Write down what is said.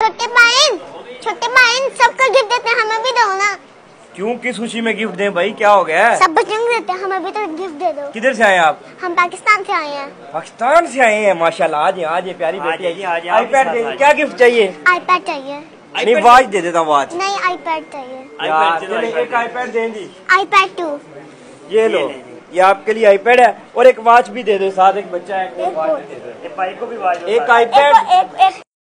छोटे बहन सबको गिफ्ट देते हैं, हमें भी दो ना। क्यों, किस खुशी में गिफ्ट दें भाई, क्या हो गया है? सब बच्चों को देते हैं, हमें भी तो गिफ्ट दे दो। किधर से आए आप? हम पाकिस्तान से आए हैं। पाकिस्तान से आए हैं, माशाल्लाह। आज ये प्यारी बेटी आई। आईपैड दे, क्या गिफ्ट चाहिए? आईपैड चाहिए। नहीं, वॉच दे देता हूँ, वॉच नहीं, आईपैड चाहिए। एक आईपैड देंगी। आईपैड 2 ये लो, ये आपके लिए आईपैड है और एक वॉच भी दे दो साथ। एक बच्चा है, एक वॉच दे दो। भाई को भी वॉच, एक आईपैड।